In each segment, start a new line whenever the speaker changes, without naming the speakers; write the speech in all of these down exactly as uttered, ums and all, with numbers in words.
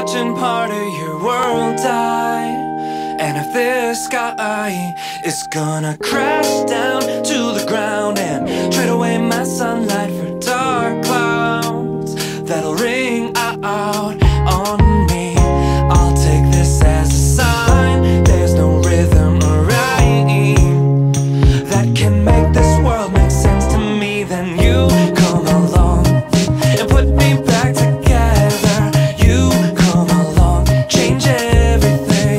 watching part of your world die. And if this sky is gonna crash down to the ground and trade away my sunlight for dark clouds that'll ring out on me, I'll take this as a sign. There's no rhythm or rhyme that can make this world make sense to me. Then you come along and put me back together. You come along, change everything.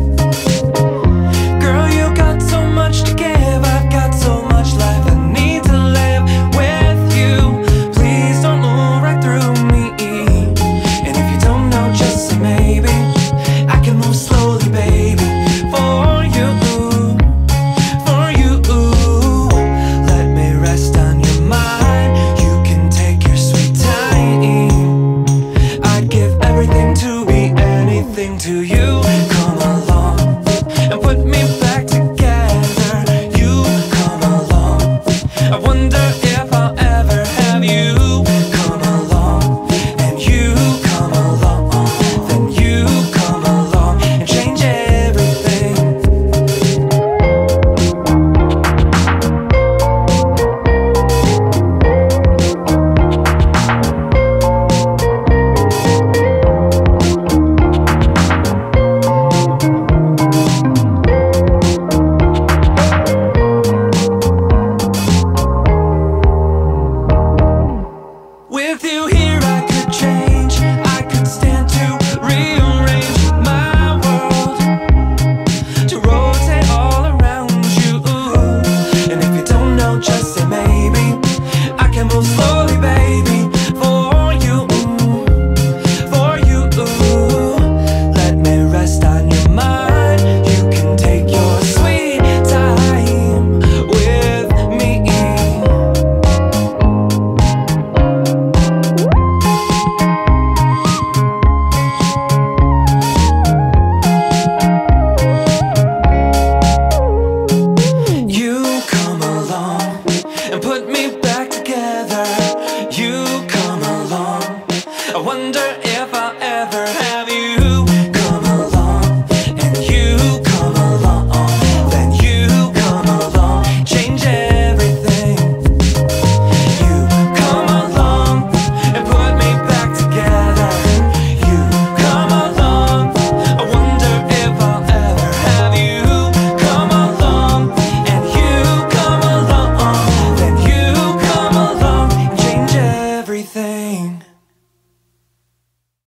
Girl, you got so much to give, I've got so much life I need to live with you. Please don't move right through me. And if you don't know, just say maybe. I can move slowly, baby, for you, for you. Let me rest on your mind. You can take your sweet time. I'd give everything to be anything to you. Come along and put me back together. You come along. I wonder if I'll ever have you. Come along and you come along. Then you come along and change everything. With you here